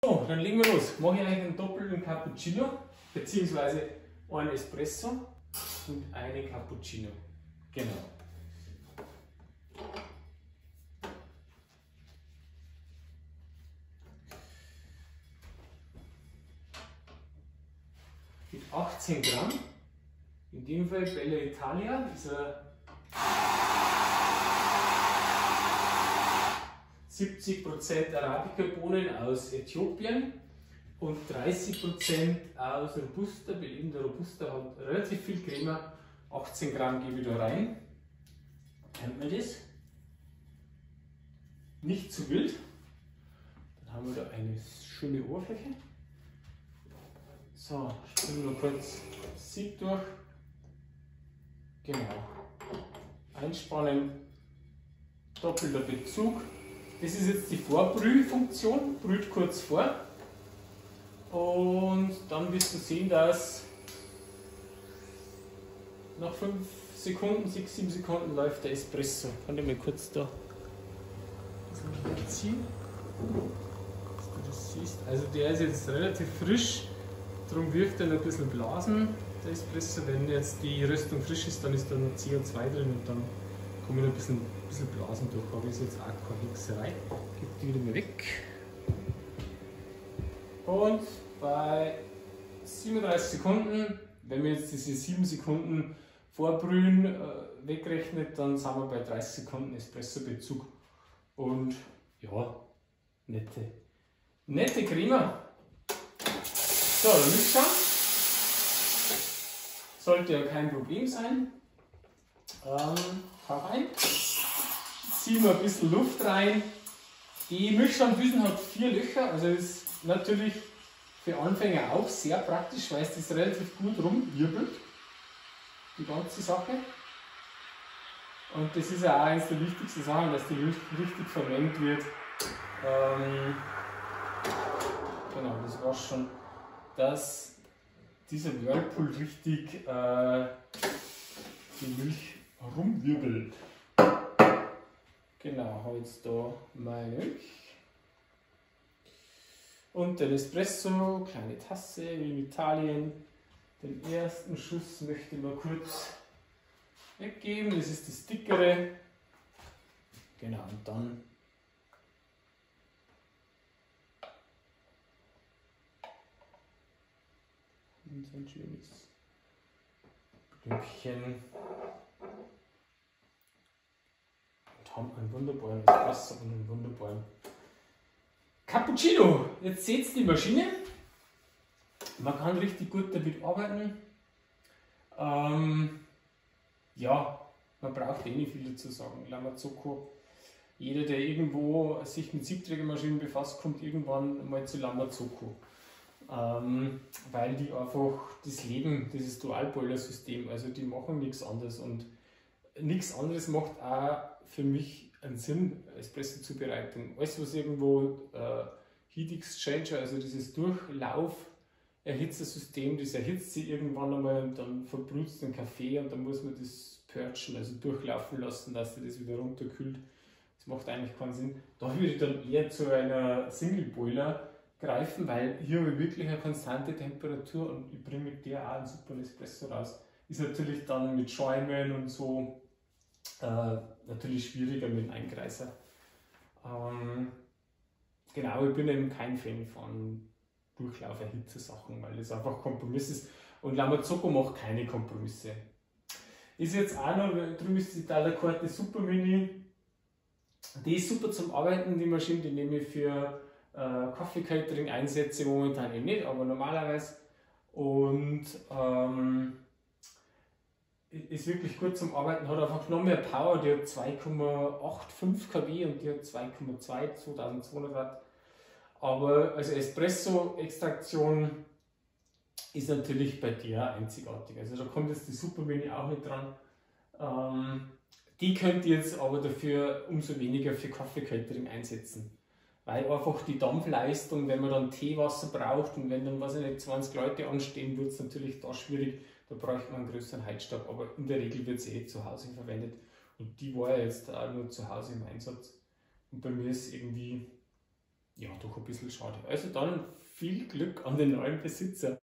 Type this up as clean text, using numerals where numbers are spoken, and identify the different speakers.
Speaker 1: So, dann legen wir los. Mache ich eigentlich einen doppelten Cappuccino, beziehungsweise einen Espresso und einen Cappuccino. Genau. Mit 18 Gramm. In dem Fall Bella Italia, dieser 70% Arabica-Bohnen aus Äthiopien und 30% aus Robusta, belebender Robusta, hat relativ viel Crema. 18 Gramm gebe ich da rein. Kennt man das? Nicht zu wild. Dann haben wir da eine schöne Oberfläche. So, springen wir kurz das Sieb durch. Genau. Einspannen, doppelter Bezug. Das ist jetzt die Vorbrühfunktion, brüht kurz vor. Und dann wirst du sehen, dass nach 5 Sekunden, 6, 7 Sekunden läuft der Espresso. Kann ich mal kurz da ziehen, dass du das siehst. Also der ist jetzt relativ frisch, darum wirft er noch ein bisschen Blasen, der Espresso. Wenn jetzt die Röstung frisch ist, dann ist da noch CO2 drin und dann kommen noch ein bisschen Blasen durch. Aber ist jetzt auch keine Hexerei. Gib die wieder mal weg. Und bei 37 Sekunden, wenn wir jetzt diese 7 Sekunden Vorbrühen wegrechnet, dann sind wir bei 30 Sekunden Espresso-Bezug. Und ja, nette Crema. So, dann mischen. Sollte ja kein Problem sein. Hau rein. Ziehen wir ein bisschen Luft rein. Die Milchschandfüßen hat 4 Löcher, also ist natürlich für Anfänger auch sehr praktisch, weil es das relativ gut rumwirbelt, die ganze Sache. Und das ist ja auch eines der wichtigsten Sachen, dass die Milch richtig vermengt wird. Genau, das war schon, dass dieser Whirlpool richtig die Milch rumwirbelt. Genau, habe jetzt da meine Milch. Und den Espresso, kleine Tasse, wie in Italien. Den ersten Schuss möchte ich mal kurz weggeben, das ist das dickere. Genau, und dann so ein schönes Blümchen. Und haben einen wunderbaren Espresso und einen wunderbaren Cappuccino. Jetzt seht ihr die Maschine. Man kann richtig gut damit arbeiten. Ja, man braucht eh nicht viel dazu sagen. Lamazocco, jeder, der irgendwo sich mit Siebträgermaschinen befasst, kommt irgendwann mal zu Lamazocco. Weil die einfach das leben, dieses Dualboiler-System, also die machen nichts anderes und nichts anderes macht auch für mich einen Sinn, Espresso-Zubereitung. Alles, was irgendwo Heat Exchanger, also dieses Durchlauf-Erhitzersystem, das erhitzt sich irgendwann einmal und dann verbrüht es den Kaffee und dann muss man das purgen, also durchlaufen lassen, dass sich das wieder runterkühlt. Das macht eigentlich keinen Sinn. Da würde ich dann eher zu einer Single-Boiler greifen, weil hier habe ich wirklich eine konstante Temperatur und ich bringe mit der auch einen super Espresso raus. Ist natürlich dann mit Schäumen und so natürlich schwieriger mit dem Eingreiser. Genau, ich bin eben kein Fan von Durchlauferhitze-Sachen, weil das einfach Kompromiss ist und Lamazocco macht keine Kompromisse. Ist jetzt auch noch, drüben ist die Dalla-Corte Super Mini. Die ist super zum Arbeiten, die Maschine, die nehme ich für Kaffee-Catering Einsätze momentan eben nicht, aber normalerweise. Und ist wirklich gut zum Arbeiten, hat einfach noch mehr Power, die hat 2,85 kW und die hat 2,2, 2200 Watt. Aber also Espresso-Extraktion ist natürlich bei der einzigartig. Also da kommt jetzt die Super Mini auch mit dran. Die könnt ihr jetzt aber dafür umso weniger für Kaffee-Catering einsetzen. Weil einfach die Dampfleistung, wenn man dann Teewasser braucht und wenn dann, weiß ich nicht, 20 Leute anstehen, wird es natürlich da schwierig. Da bräuchte man einen größeren Heizstab, aber in der Regel wird sie zu Hause verwendet. Und die war ja jetzt auch nur zu Hause im Einsatz. Und bei mir ist irgendwie ja, doch ein bisschen schade. Also dann viel Glück an den neuen Besitzer.